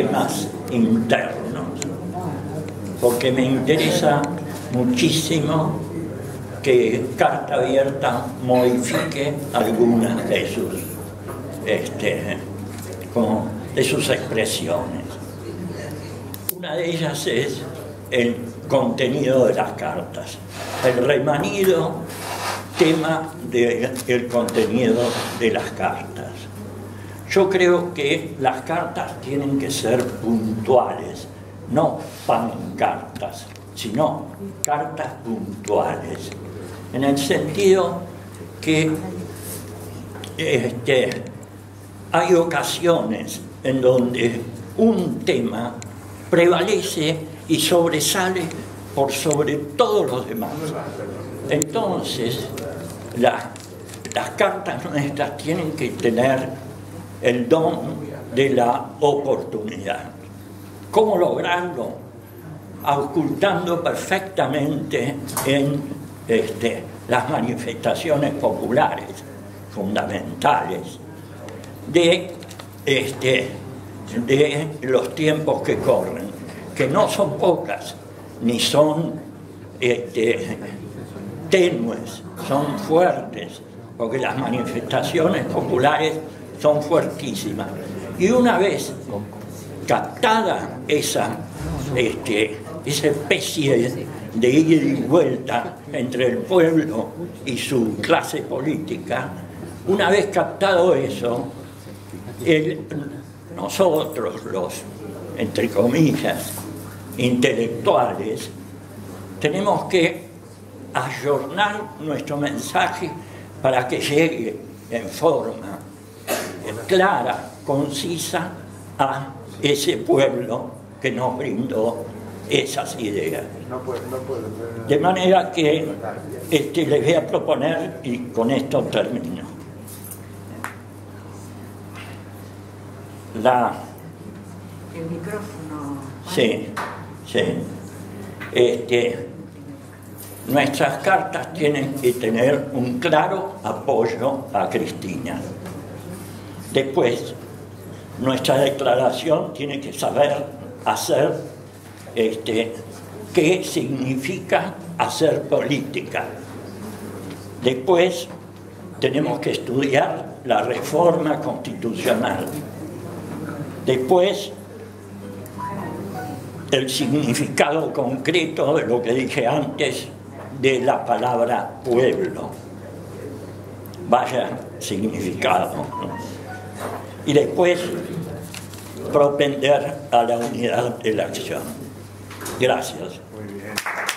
temas internos, porque me interesa muchísimo que Carta Abierta modifique algunas de sus expresiones. Una de ellas es el contenido de las cartas, el remanido tema del contenido de las cartas. Yo creo que las cartas tienen que ser puntuales, no pancartas, sino cartas puntuales, en el sentido que hay ocasiones en donde un tema prevalece y sobresale por sobre todos los demás. Entonces, las cartas nuestras tienen que tener el don de la oportunidad. ¿Cómo lograrlo? Ocultando perfectamente en las manifestaciones populares fundamentales de los tiempos que corren, que no son pocas, ni son tenues, son fuertes, porque las manifestaciones populares son fuertísimas. Y una vez captada esa especie de ida y vuelta entre el pueblo y su clase política, una vez captado eso, nosotros los, entre comillas, intelectuales, tenemos que ayornar nuestro mensaje para que llegue en forma clara, concisa, a ese pueblo que nos brindó esas ideas. De manera que les voy a proponer, y con esto termino, el micrófono. Sí. Nuestras cartas tienen que tener un claro apoyo a Cristina. Después, nuestra declaración tiene que saber hacer qué significa hacer política. Después, tenemos que estudiar la reforma constitucional. Después, el significado concreto de lo que dije antes de la palabra pueblo. Vaya significado, ¿no? Y después, propender a la unidad de la acción. Gracias. Muy bien.